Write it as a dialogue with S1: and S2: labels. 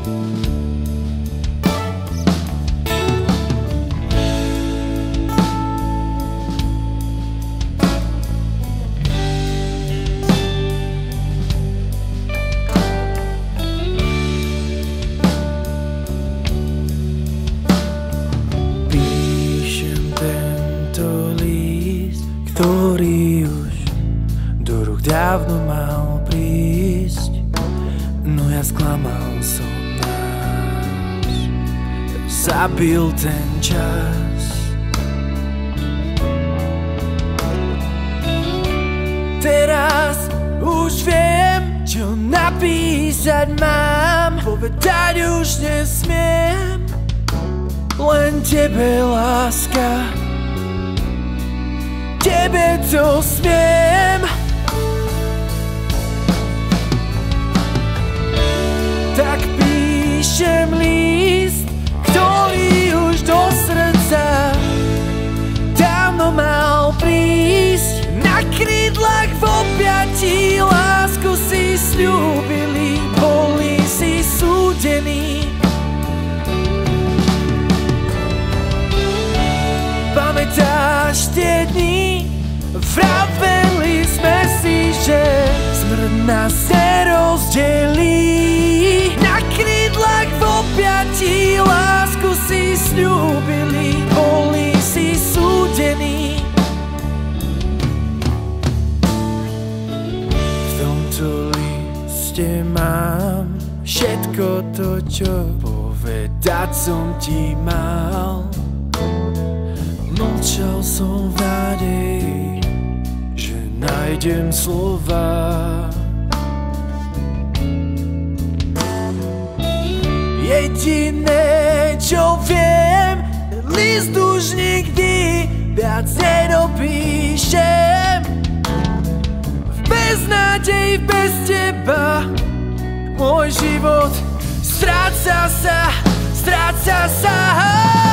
S1: Ktorý už do rúk dávno mal prísť, no ja sklamal som nás, zabil ten čas. Teraz už viem, čo napísať mám, povedať už nesmiem, len tebe, láska, tebe to smiem. Tak píšem list, ktorý už do srdca dávno mal prísť. Na krídlach v objatí lásku si sľúbili, boli si súdení. Pamätáš tie dni? Vraveli sme si, že smrť nás nerozdelí. Na krídlach v objatí lásku si sľúbili, boli si súdení. V tomto liste mám všetko to, čo povedať som ti mal. Mlčal som v nádeji, že nájdem slova. Jediné, čo viem, list už nikdy viac nedopíšem. V beznádeji bez teba môj život stráca sa, stráca sa.